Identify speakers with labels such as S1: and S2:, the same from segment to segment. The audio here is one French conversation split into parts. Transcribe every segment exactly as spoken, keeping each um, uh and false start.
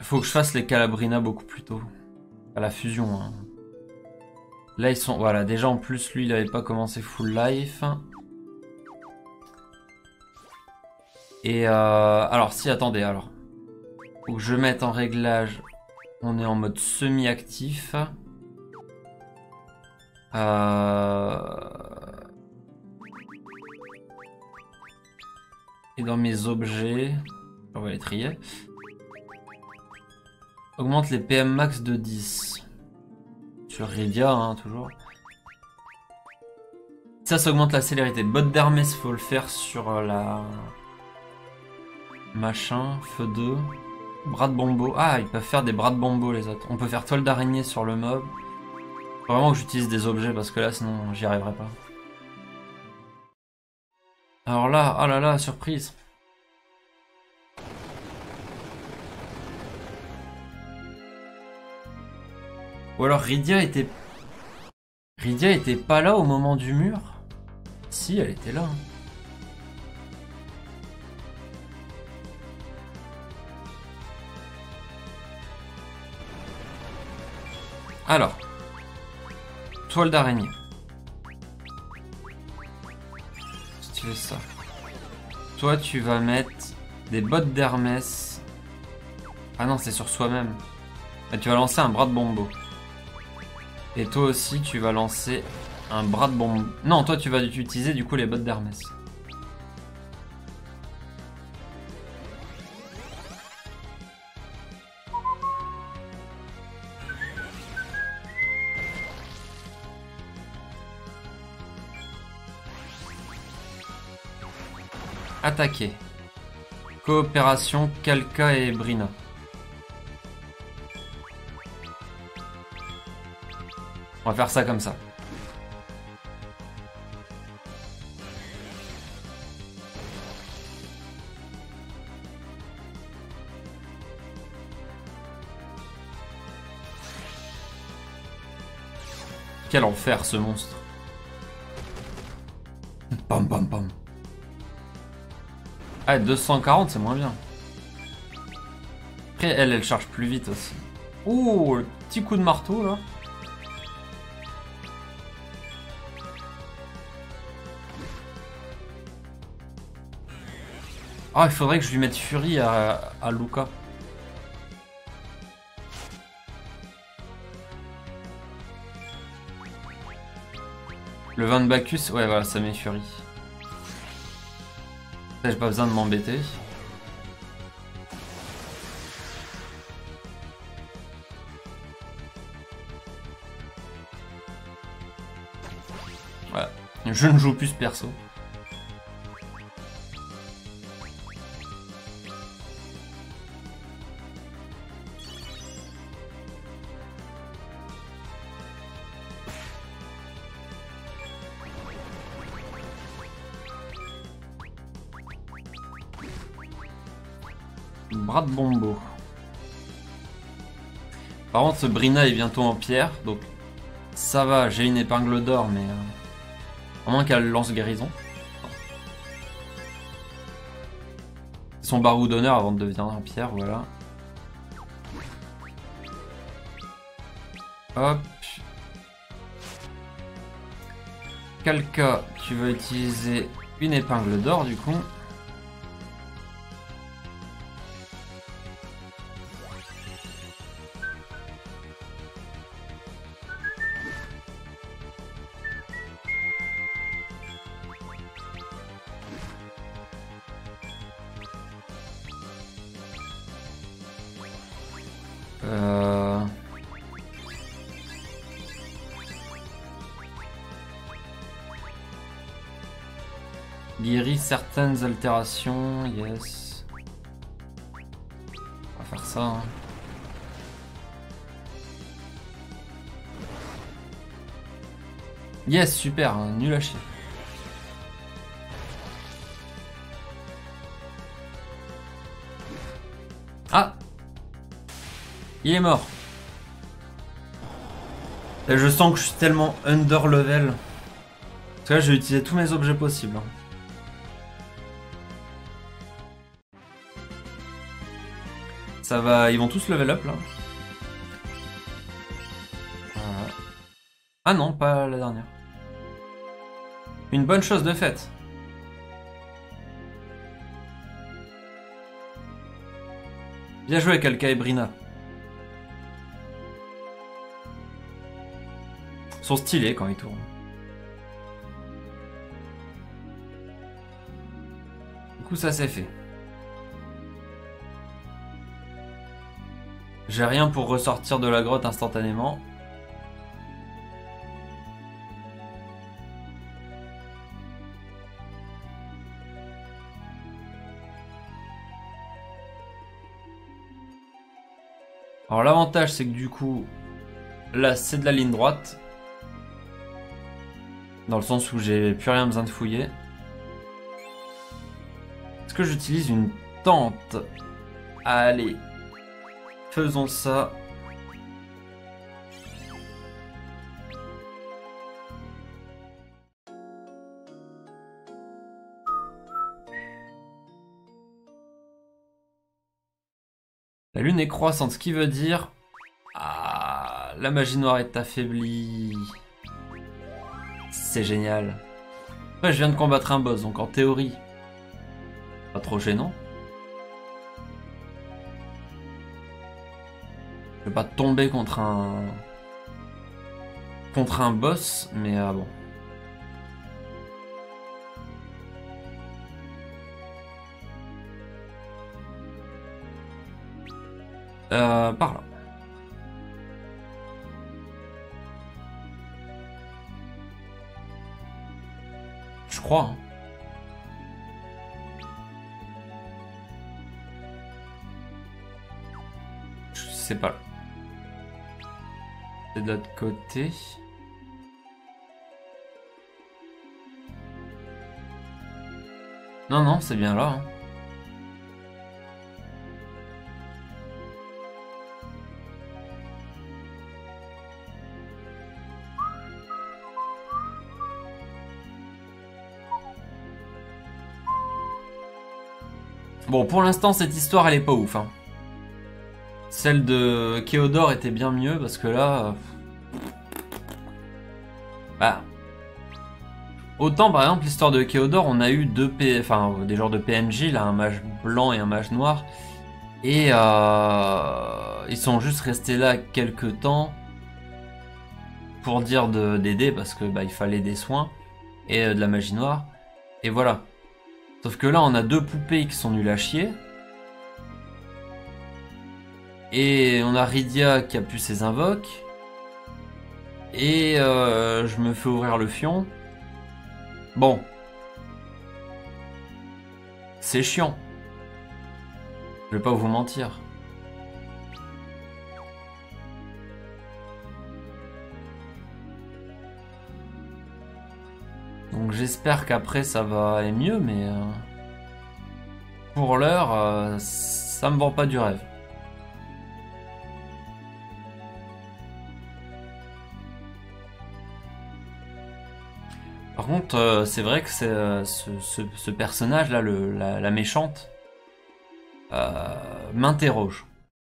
S1: Faut que je fasse les Calabrina beaucoup plus tôt. À la fusion. Hein. Là, ils sont... Voilà, déjà en plus, lui, il avait pas commencé full life. Et euh... alors, si, attendez, alors. Faut que je mette en réglage. On est en mode semi-actif. Euh... Et dans mes objets... On va les trier. Augmente les P M max de dix. Sur Rydia, hein, toujours. Ça, ça augmente la célérité. Botte d'Hermès, faut le faire sur la... Machin, feu deux. Bras de bombo. Ah, ils peuvent faire des bras de bombo, les autres. On peut faire toile d'araignée sur le mob. Faut vraiment que j'utilise des objets, parce que là, sinon, j'y arriverai pas. Alors là, oh là là, surprise. Ou alors Rydia était... Rydia était pas là au moment du mur? Si, elle était là. Alors. Toile d'araignée. Si tu veux ça. Toi, tu vas mettre des bottes d'Hermès. Ah non, c'est sur soi-même. Ah, tu vas lancer un bras de bombo. Et toi aussi, tu vas lancer un bras de bombe. Non, toi, tu vas utiliser du coup les bottes d'Hermès. Attaquer. Coopération Kalka et Brina. On va faire ça comme ça. Quel enfer ce monstre. Pam pam pam. Ah, deux cent quarante, c'est moins bien. Après, elle, elle charge plus vite aussi. Ouh, le petit coup de marteau là. Ah, il faudrait que je lui mette Fury à, à Luca. Le vin de Bacchus, ouais, voilà, ça met Fury. J'ai pas besoin de m'embêter. Voilà. Je ne joue plus perso. Bras de bombo. Par contre, ce Brina est bientôt en pierre, donc ça va, j'ai une épingle d'or, mais euh, à moins qu'elle lance guérison. Son barou d'honneur avant de devenir en pierre, voilà. Hop. Kalka, tu vas utiliser une épingle d'or du coup. Euh... Guérit certaines altérations, yes. On va faire ça. Hein. Yes, super, hein, nul à chier. Ah! Il est mort. Et je sens que je suis tellement under level. Parce que là, j'ai utilisé tous mes objets possibles. Hein. Ça va, ils vont tous level up là. Voilà. Ah non, pas la dernière. Une bonne chose de faite. Bien joué, Kalka et Brina. Ils sont stylés quand ils tournent. Du coup, ça c'est fait. J'ai rien pour ressortir de la grotte instantanément. Alors l'avantage c'est que du coup, là c'est de la ligne droite. Dans le sens où j'ai plus rien besoin de fouiller. Est-ce que j'utilise une tente? Allez. Faisons ça. La lune est croissante, ce qui veut dire... Ah, la magie noire est affaiblie. C'est génial. Après, je viens de combattre un boss, donc en théorie, pas trop gênant. Je vais pas tomber contre un... contre un boss, mais ah bon. Euh, par là. Je crois. Hein. Je sais pas. C'est de l'autre côté. Non, non, c'est bien là. Hein. Bon, pour l'instant, cette histoire, elle est pas ouf. Hein. Celle de Kéodor était bien mieux, parce que là... Euh... Bah... Autant, par exemple, l'histoire de Kéodor, on a eu deux P... enfin, des genres de P N J, là, un mage blanc et un mage noir. Et euh... ils sont juste restés là quelques temps pour dire d'aider, parce que bah, il fallait des soins et euh, de la magie noire. Et voilà. Sauf que là, on a deux poupées qui sont nulles à chier. Et on a Rydia qui a pu ses invoques. Et euh, je me fais ouvrir le fion. Bon. C'est chiant. Je vais pas vous mentir. Donc j'espère qu'après ça va aller mieux, mais euh, pour l'heure, euh, ça me vend pas du rêve. Par contre, euh, c'est vrai que c'est euh, ce, ce, ce personnage-là, le, la, la méchante, euh, m'interroge.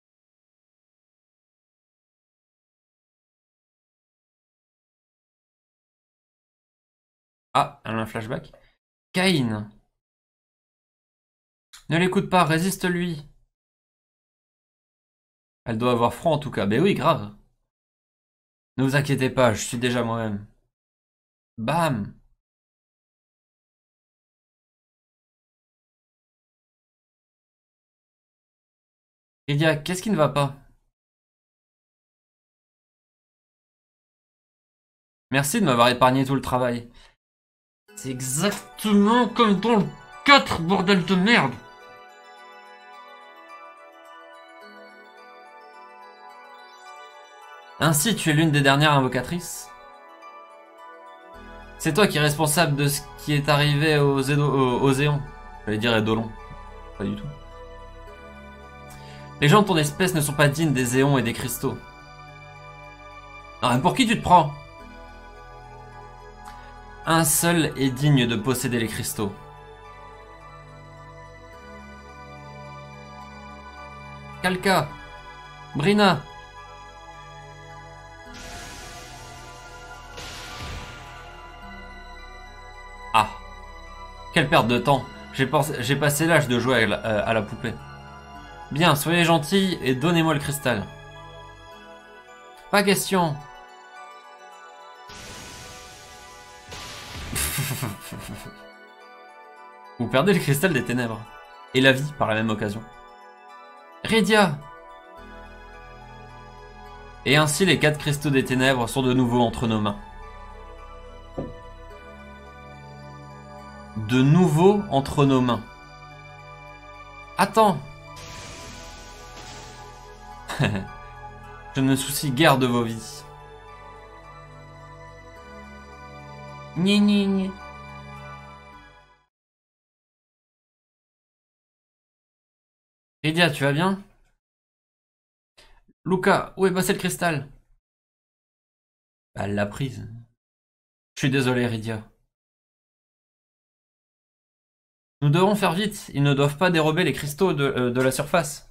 S1: Ah, elle a un flashback. Caïn. Ne l'écoute pas, résiste-lui. Elle doit avoir froid en tout cas. Ben oui, grave. Ne vous inquiétez pas, je suis déjà moi-même. Bam. Lydia, qu'est-ce qui ne va pas? Merci de m'avoir épargné tout le travail. C'est exactement comme dans le quatre, bordel de merde. Ainsi, tu es l'une des dernières invocatrices. C'est toi qui es responsable de ce qui est arrivé aux, Édo aux, aux Éons. J'allais dire Édolon. Pas du tout. Les gens de ton espèce ne sont pas dignes des Éons et des cristaux. Ah, pour qui tu te prends? Un seul est digne de posséder les cristaux. Kalka. Brina. Ah. Quelle perte de temps. J'ai pensé- passé l'âge de jouer à la, euh, à la poupée. Bien, soyez gentils et donnez-moi le cristal. Pas question. Vous perdez le cristal des ténèbres. Et la vie par la même occasion. Rydia. Et ainsi les quatre cristaux des ténèbres sont de nouveau entre nos mains. De nouveau entre nos mains. Attends. Je ne me soucie guère de vos vies. Gni gni gni. Rydia, tu vas bien? Luca, où est passé le cristal? Elle l'a prise. Je suis désolé, Rydia. Nous devons faire vite, ils ne doivent pas dérober les cristaux de, euh, de la surface.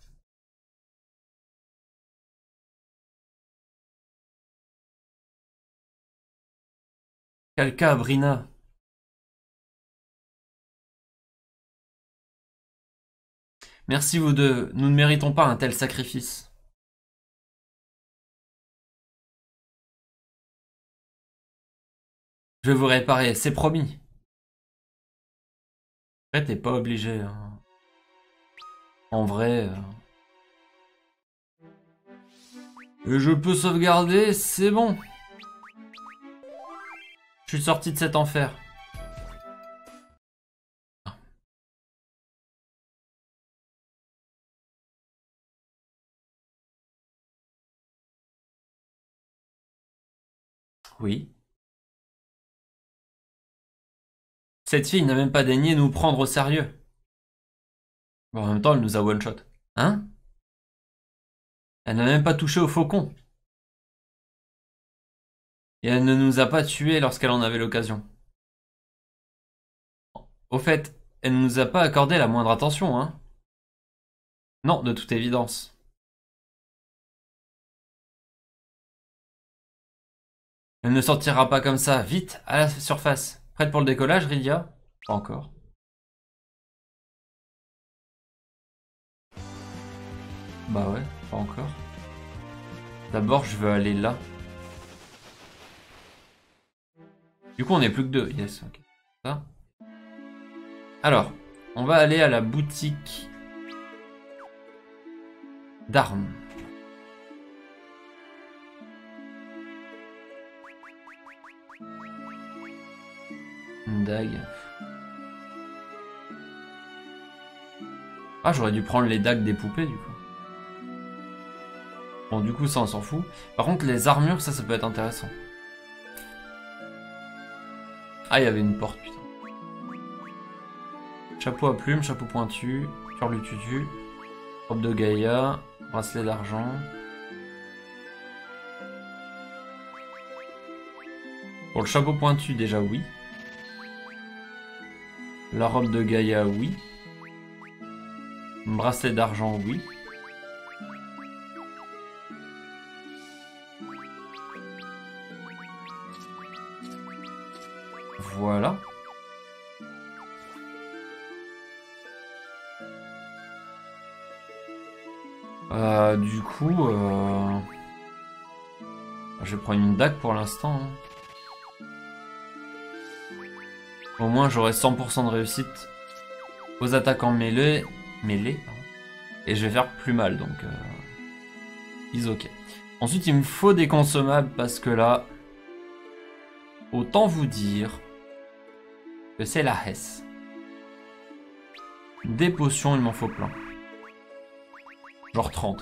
S1: Kalka, Brina. Merci vous deux, nous ne méritons pas un tel sacrifice. Je vais vous réparer, c'est promis. Après, t'es pas obligé. Hein. En vrai... euh, Et je peux sauvegarder, c'est bon. Je suis sorti de cet enfer. Oui. Cette fille n'a même pas daigné nous prendre au sérieux. Bon, en même temps, elle nous a one-shot. Hein? Elle n'a même pas touché au faucon. Et elle ne nous a pas tués lorsqu'elle en avait l'occasion. Au fait, elle ne nous a pas accordé la moindre attention, hein? Non, de toute évidence. Elle ne sortira pas comme ça. Vite, à la surface. Prête pour le décollage, Rydia? Pas encore. Bah ouais, pas encore. D'abord, je veux aller là. Du coup, on est plus que deux. Yes, ok. Ça. Alors, on va aller à la boutique d'armes. Une dague. Ah, j'aurais dû prendre les dagues des poupées, du coup. Bon, du coup, ça, on s'en fout. Par contre, les armures, ça, ça peut être intéressant. Ah, il y avait une porte, putain. Chapeau à plumes, chapeau pointu, tutu, robe de Gaïa, bracelet d'argent. Pour le chapeau pointu, déjà, oui. La robe de Gaïa, oui. Bracelet d'argent, oui. Voilà. Euh, du coup, euh... je vais prendre une dague pour l'instant. Hein. Au moins, j'aurai cent pour cent de réussite aux attaques en mêlée. Mêlée, pardon. Et je vais faire plus mal, donc... Euh... Is ok. Ensuite, il me faut des consommables, parce que là... Autant vous dire... que c'est la Hesse. Des potions, il m'en faut plein. Genre trente.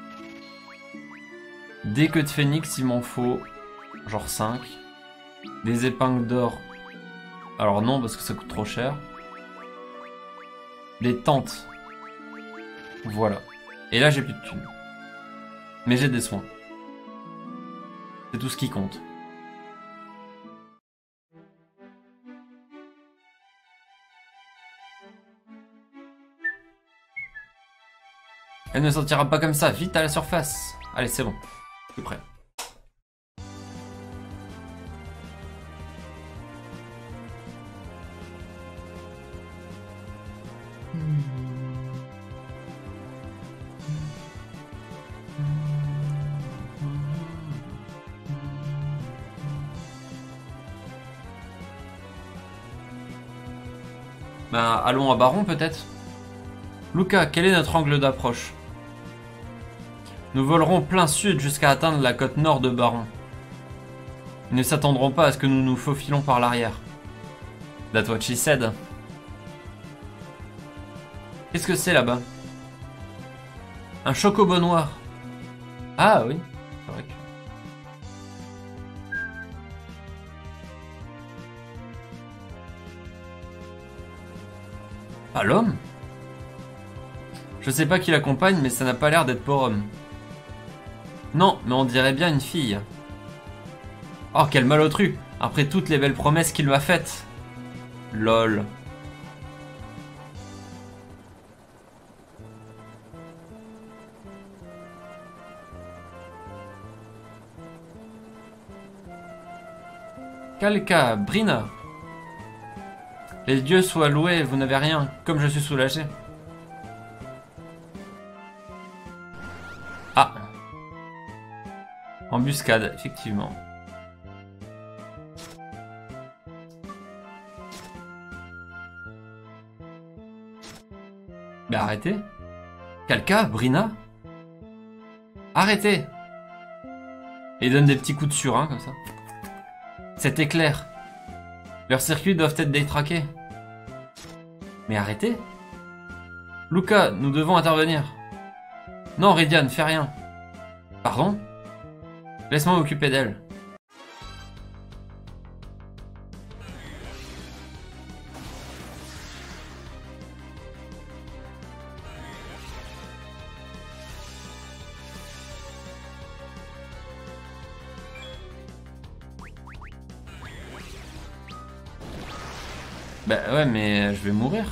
S1: Des queues de phénix, il m'en faut genre cinq. Des épingles d'or. Alors non, parce que ça coûte trop cher. Des tentes. Voilà. Et là, j'ai plus de thunes. Mais j'ai des soins. C'est tout ce qui compte. Elle ne sortira pas comme ça, vite à la surface. Allez, c'est bon. Je suis prêt. Ben, allons à Baron peut-être. Lucas, quel est notre angle d'approche? Nous volerons plein sud jusqu'à atteindre la côte nord de Baron. Ils ne s'attendront pas à ce que nous nous faufilons par l'arrière. That's what she said. Qu'est-ce que c'est là-bas? Un chocobo noir. Ah oui, c'est vrai que... Ah, l'homme? Je sais pas qui l'accompagne, mais ça n'a pas l'air d'être pour homme. Non, mais on dirait bien une fille. Oh, quel malotru! Après toutes les belles promesses qu'il m'a faites. Lol. Kalka, Brina. Les dieux soient loués, vous n'avez rien, comme je suis soulagé. Ah. Embuscade, effectivement. Mais arrêtez. Kalka, Brina. Arrêtez. Et ils donnent des petits coups de surin, comme ça. C'est éclair. Leurs circuits doivent être détraqués. Mais arrêtez. Lucas, nous devons intervenir. Non, Rydian, fais rien. Pardon? Laisse-moi m'occuper d'elle. Bah ouais, mais je vais mourir.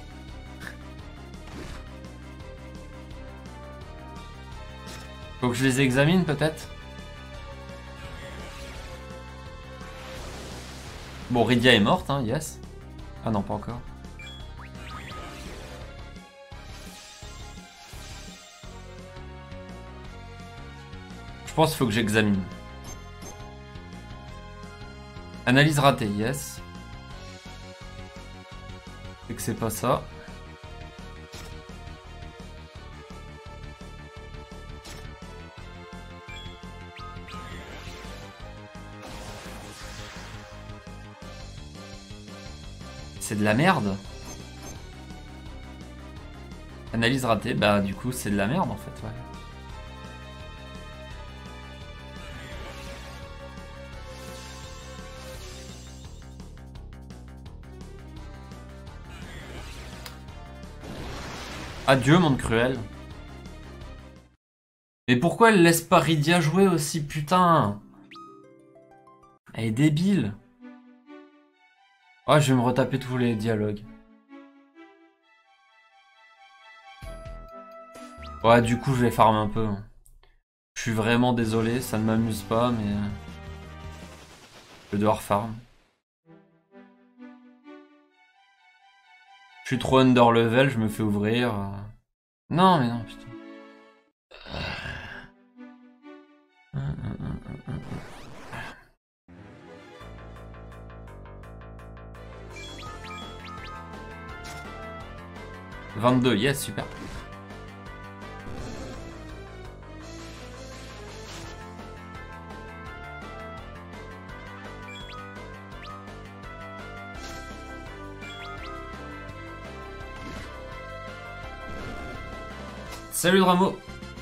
S1: Faut que je les examine peut-être. Bon, Rydia est morte, hein, yes. Ah non, pas encore. Je pense qu'il faut que j'examine. Analyse ratée, yes. C'est que c'est pas ça. C'est de la merde. Analyse ratée, bah du coup c'est de la merde en fait, ouais. Adieu monde cruel. Mais pourquoi elle laisse pas Rydia jouer aussi, putain? Elle est débile. Oh, je vais me retaper tous les dialogues. Ouais, du coup, je vais farm un peu. Je suis vraiment désolé, ça ne m'amuse pas, mais... Je vais devoir farm. Je suis trop under level, je me fais ouvrir. Non, mais non, putain. vingt-deux, yes, super. Salut Dramo.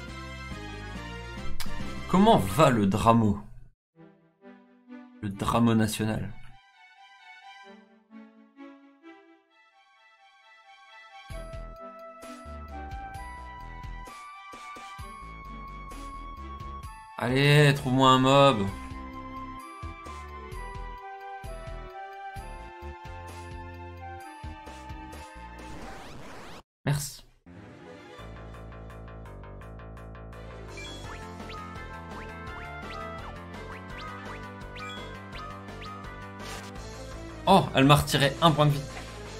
S1: Comment va le Dramo? Le Dramo national. Allez, trouve-moi un mob. Merci. Oh, elle m'a retiré un point de vie.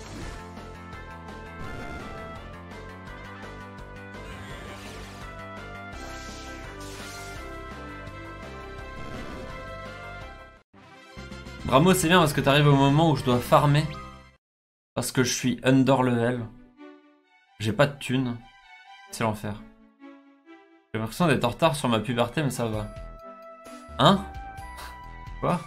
S1: Bravo, c'est bien parce que t'arrives au moment où je dois farmer. Parce que je suis under level. J'ai pas de thunes. C'est l'enfer. J'ai l'impression d'être en retard sur ma puberté, mais ça va. Hein? Quoi?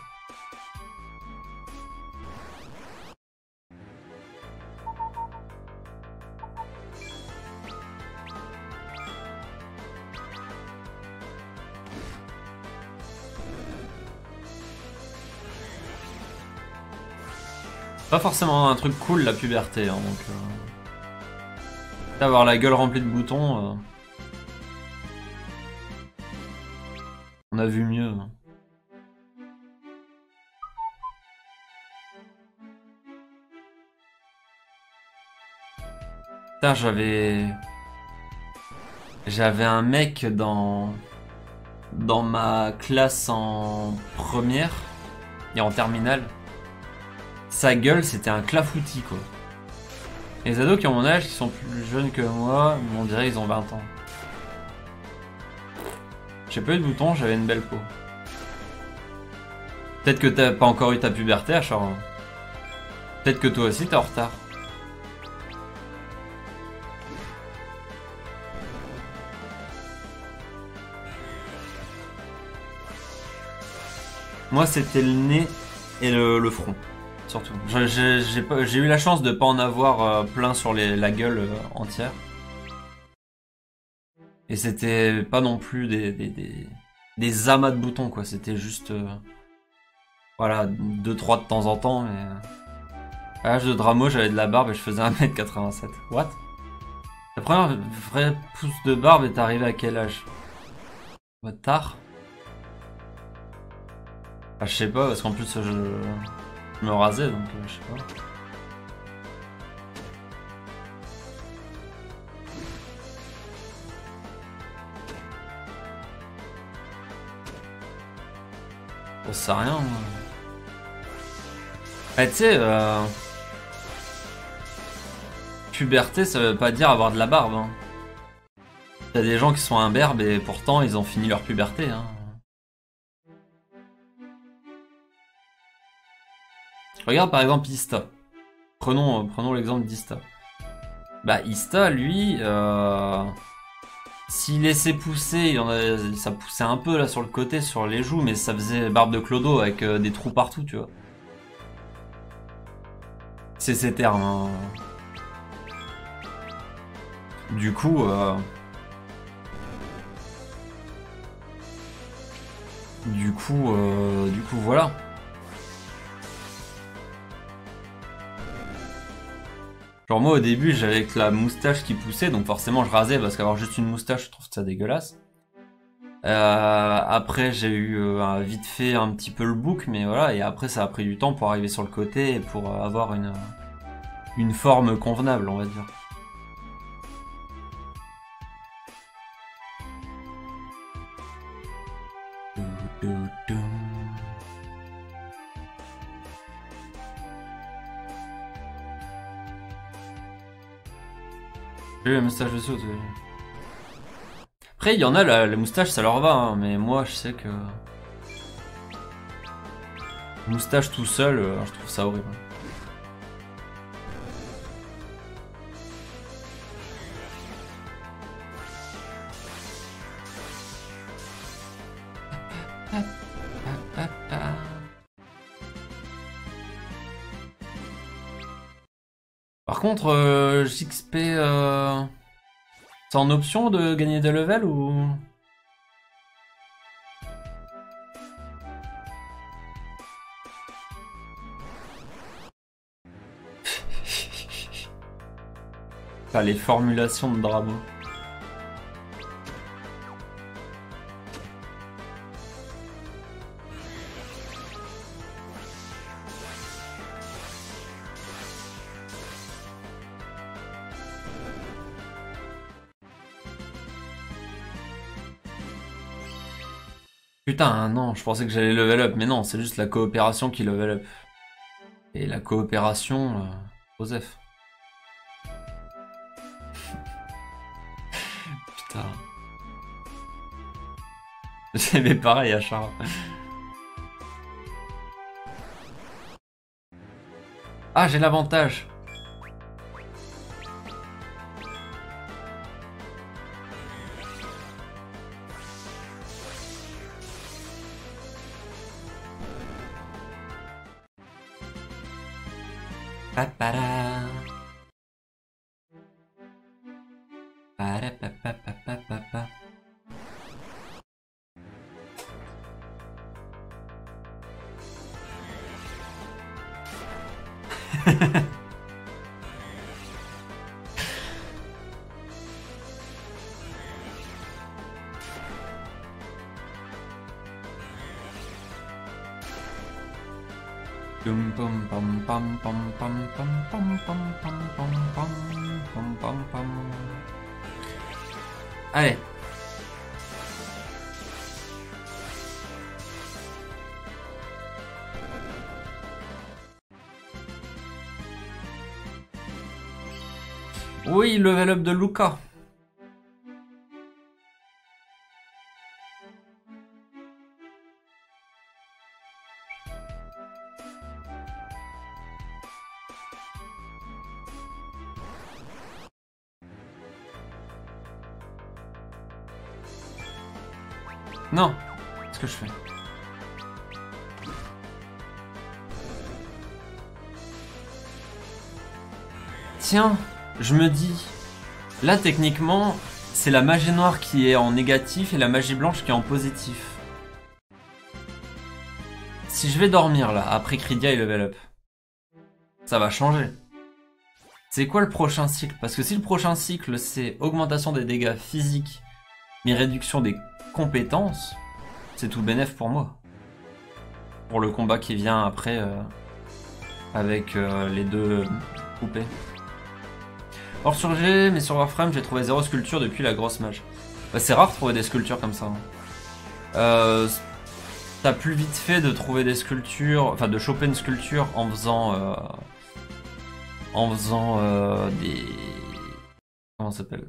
S1: Pas forcément un truc cool la puberté, hein, donc... Euh... Avoir la gueule remplie de boutons... Euh... On a vu mieux. Putain, j'avais... J'avais un mec dans... Dans ma classe en première et en terminale. Sa gueule, c'était un clafoutis, quoi. Les ados qui ont mon âge, qui sont plus jeunes que moi, on dirait qu'ils ont vingt ans. J'ai pas eu de boutons, j'avais une belle peau. Peut-être que t'as pas encore eu ta puberté, Achor. Peut-être que toi aussi t'es en retard. Moi, c'était le nez et le, le front, surtout. J'ai eu la chance de pas en avoir euh, plein sur les, la gueule euh, entière. Et c'était pas non plus des, des, des, des amas de boutons, quoi. C'était juste... Euh, voilà, deux trois de temps en temps, mais... À l'âge de Dramo, j'avais de la barbe et je faisais un mètre quatre-vingt-sept. What? La première vraie pousse de barbe est arrivée à quel âge? Bah, tard? Ah, je sais pas, parce qu'en plus, je, je me rasais, donc euh, je sais pas. On sait rien, moi. Ah, tu sais, euh... puberté, ça veut pas dire avoir de la barbe. Hein. T'as des gens qui sont imberbes et pourtant ils ont fini leur puberté. Hein. Regarde par exemple Ista. Prenons, prenons l'exemple d'Ista. Bah Ista, lui, euh... s'il laissait pousser, il y en a, ça poussait un peu là sur le côté, sur les joues, mais ça faisait barbe de clodo avec euh, des trous partout, tu vois. C'est ces termes. Hein. Du coup, euh... du coup, euh... du coup, voilà. Genre moi au début j'avais que la moustache qui poussait, donc forcément je rasais parce qu'avoir juste une moustache je trouve ça dégueulasse. Euh, après j'ai eu euh, vite fait un petit peu le bouc, mais voilà, et après ça a pris du temps pour arriver sur le côté et pour avoir une, une forme convenable, on va dire. J'ai eu la moustache de saut. Après, il y en a, la, la moustache, ça leur va, hein, mais moi, je sais que... Moustache tout seul, euh, je trouve ça horrible. Par contre, euh, J X P, euh... c'est en option de gagner des levels ou... Ah, les formulations de Dramo. Putain, non, je pensais que j'allais level up, mais non, c'est juste la coopération qui level up. Et la coopération, euh, Osef. Putain. Mais pareil à Charles. Ah, j'ai l'avantage. Papara. Parapapapapapa. Pum pum pum pum pum pum pum pum pum pum pum pum pum pum pum. Allez. Oui, level up de Luca. Non, qu'est-ce que je fais? Tiens, je me dis, là techniquement, c'est la magie noire qui est en négatif et la magie blanche qui est en positif. Si je vais dormir là, après Krydia et level up, ça va changer. C'est quoi le prochain cycle? Parce que si le prochain cycle c'est augmentation des dégâts physiques, mais réduction des compétences, c'est tout bénef pour moi. Pour le combat qui vient après euh, avec euh, les deux poupées. Hors sur G, mais sur Warframe, j'ai trouvé zéro sculpture depuis la grosse mage. Bah, c'est rare de trouver des sculptures comme ça. Hein. Euh, T'as plus vite fait de trouver des sculptures, enfin de choper une sculpture en faisant, euh, en faisant euh, des, comment ça s'appelle?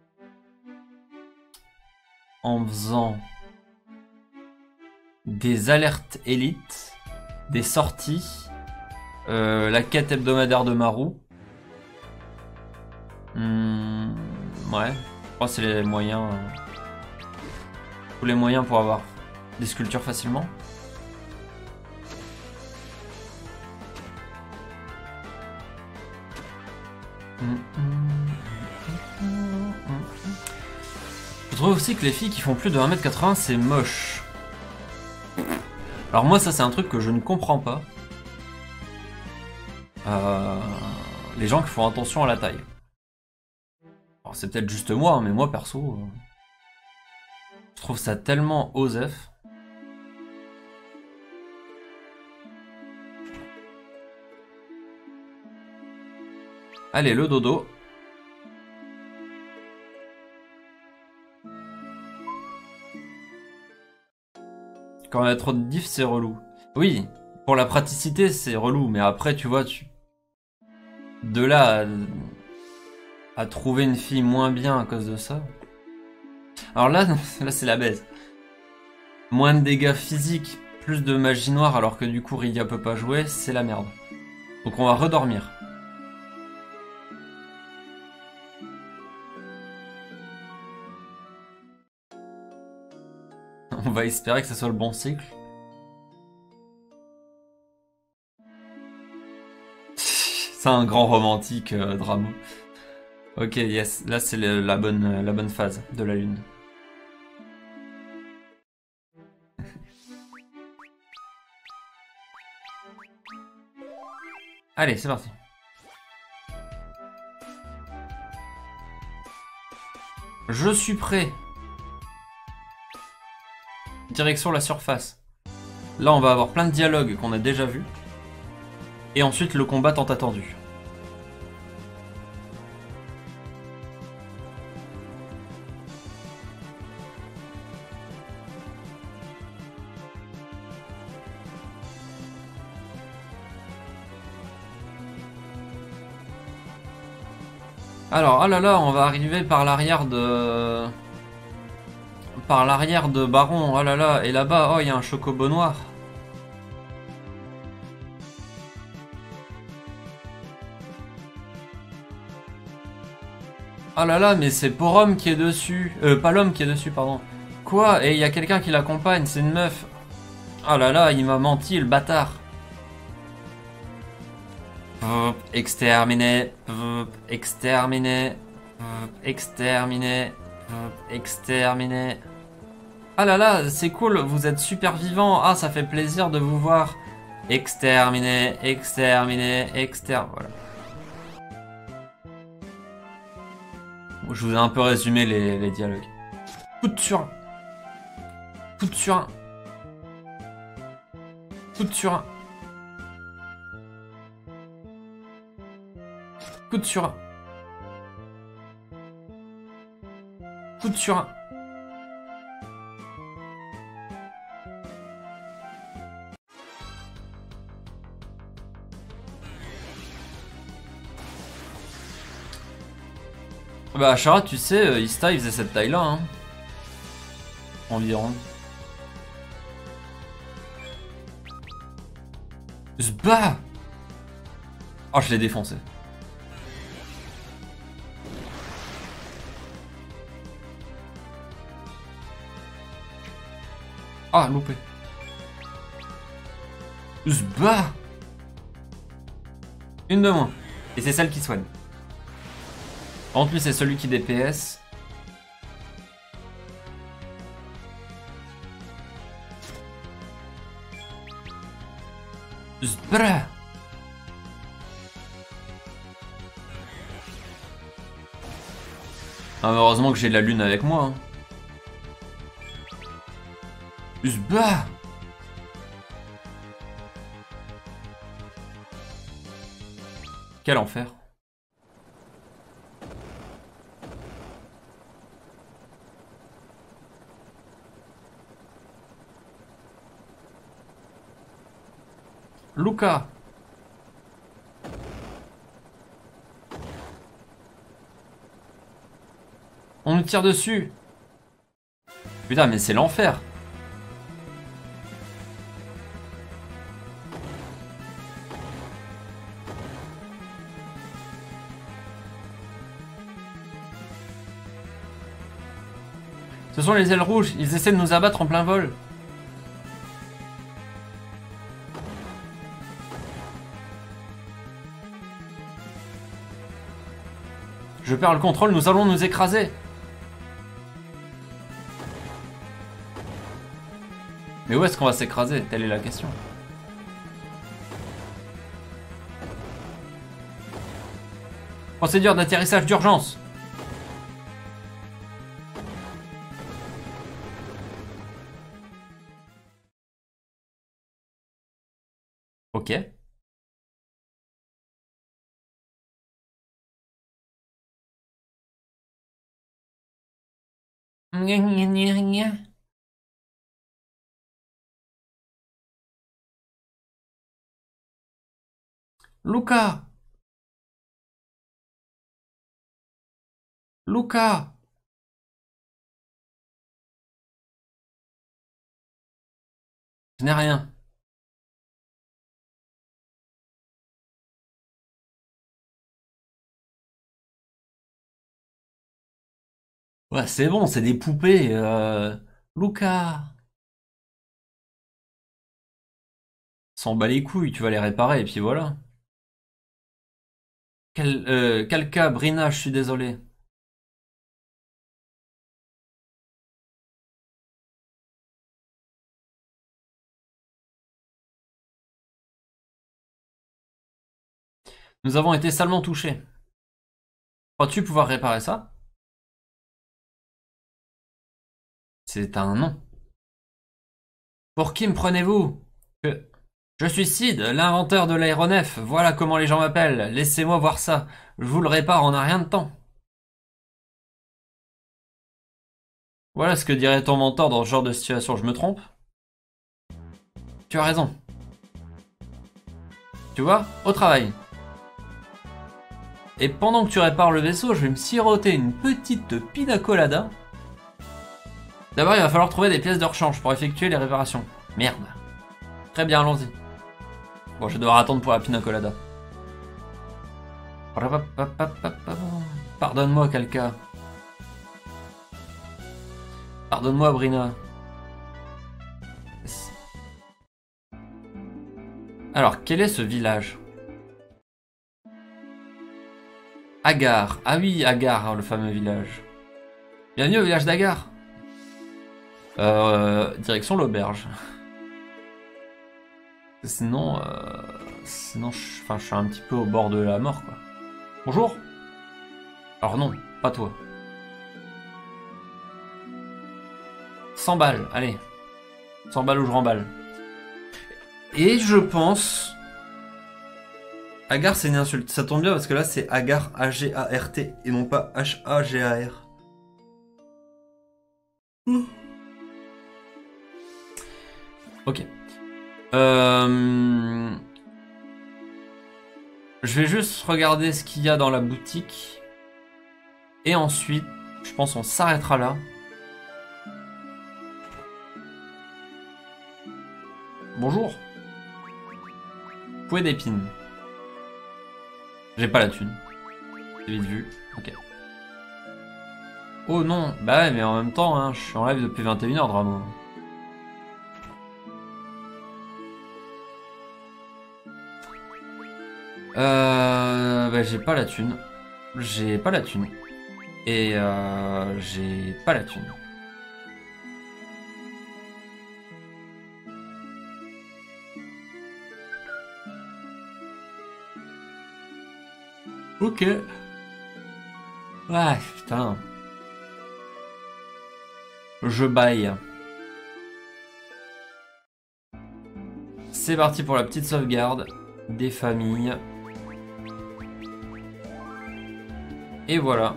S1: En faisant des alertes élites, des sorties, euh, la quête hebdomadaire de Marou. Hmm, ouais, je crois que c'est les moyens, euh, tous les moyens pour avoir des sculptures facilement. Je trouve aussi que les filles qui font plus de un mètre quatre-vingts, c'est moche. Alors moi, ça c'est un truc que je ne comprends pas. Euh, les gens qui font attention à la taille. Alors c'est peut-être juste moi, mais moi perso, euh, je trouve ça tellement osef. Allez, le dodo. Quand il y a trop de diff, c'est relou. Oui, pour la praticité, c'est relou, mais après, tu vois, tu... de là à... à trouver une fille moins bien à cause de ça. Alors là, là c'est la baise. Moins de dégâts physiques, plus de magie noire, alors que du coup, Rydia peut pas jouer, c'est la merde. Donc on va redormir. On va espérer que ce soit le bon cycle. C'est un grand romantique, euh, Dramo. Ok, yes. Là, c'est la bonne, la bonne phase de la lune. Allez, c'est parti. Je suis prêt. Direction la surface. Là, on va avoir plein de dialogues qu'on a déjà vus. Et ensuite, le combat tant attendu. Alors, oh là là, on va arriver par l'arrière de... Par l'arrière de Baron, oh là là. Et là-bas, oh, il y a un chocobo noir. Oh là là, mais c'est Porom qui est dessus. Euh, pas l'homme qui est dessus, pardon. Quoi? Et il y a quelqu'un qui l'accompagne, c'est une meuf. Oh là là, il m'a menti, le bâtard. Pff, exterminé. Pff, exterminé. Pff, exterminé. Pff, exterminé. Ah là là, c'est cool, vous êtes super vivant. Ah, ça fait plaisir de vous voir. Exterminé, exterminé, exter... Voilà. Je vous ai un peu résumé les, les dialogues. Coup de surin. Coup de surin. Coup de surin. Coup de surin. Coup de surin. Bah Ashara, tu sais, Ista il faisait cette taille là hein. Environ. Zba. Oh, je l'ai défoncé. Ah, loupé. Zba. Une de moins. Et c'est celle qui soigne. En plus, c'est celui qui D P S. Zbra. Ah, heureusement que j'ai la lune avec moi. Hein. Zba. Quel enfer. Luca. On nous tire dessus. Putain, mais c'est l'enfer. Ce sont les ailes rouges. Ils essaient de nous abattre en plein vol. Je perds le contrôle, nous allons nous écraser. Mais où est-ce qu'on va s'écraser? Telle est la question. Procédure d'atterrissage d'urgence. Ok. Gna gna gna gna. Luca. Luca. Je n'ai rien. Ouais, c'est bon, c'est des poupées. Euh... Luca. S'en bat les couilles, tu vas les réparer et puis voilà. Quel, euh, Kalka, Brina, je suis désolé. Nous avons été salement touchés. Crois-tu pouvoir réparer ça? C'est un nom. Pour qui me prenez-vous? Que... Je suis Sid, l'inventeur de l'aéronef. Voilà comment les gens m'appellent. Laissez-moi voir ça. Je vous le répare en un rien de temps. Voilà ce que dirait ton mentor dans ce genre de situation. Je me trompe? Tu as raison. Tu vois? Au travail. Et pendant que tu répares le vaisseau, je vais me siroter une petite pina colada. D'abord, il va falloir trouver des pièces de rechange pour effectuer les réparations. Merde. Très bien, allons-y. Bon, je vais devoir attendre pour la pina colada. Pardonne-moi, Kalka. Pardonne-moi, Brina. Alors, quel est ce village? Agar. Ah oui, Agar, le fameux village. Bienvenue au village d'Agar. Euh, direction l'auberge. Sinon, euh, sinon, je, enfin, je suis un petit peu au bord de la mort, quoi. Bonjour. Alors non, pas toi. cent balles, allez. cent balles ou je remballe. Et je pense... Agar, c'est une insulte. Ça tombe bien parce que là, c'est Agar, A G A R T, et non pas H A G A R. Mmh. Ok. Euh... Je vais juste regarder ce qu'il y a dans la boutique. Et ensuite, je pense qu'on s'arrêtera là. Bonjour. Fouet d'épines. J'ai pas la thune. C'est vite vu. Ok. Oh non. Bah ouais, mais en même temps, hein, je suis en live depuis vingt et une heures, Dramo. Euh... Bah j'ai pas la thune. J'ai pas la thune. Et euh... j'ai pas la thune. Ok. Ouais, putain. Je baille. C'est parti pour la petite sauvegarde des familles. Et voilà.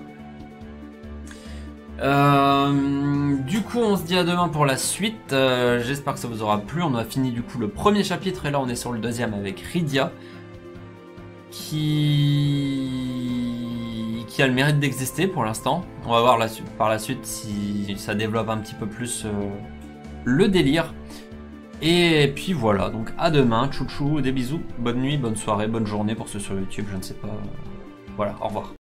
S1: Euh, du coup, on se dit à demain pour la suite. Euh, J'espère que ça vous aura plu. On a fini du coup le premier chapitre et là on est sur le deuxième avec Rydia. Qui... qui a le mérite d'exister pour l'instant. On va voir la par la suite si ça développe un petit peu plus euh, le délire. Et puis voilà, donc à demain, tchou tchou, des bisous, bonne nuit, bonne soirée, bonne journée pour ceux sur YouTube, je ne sais pas. Voilà, au revoir.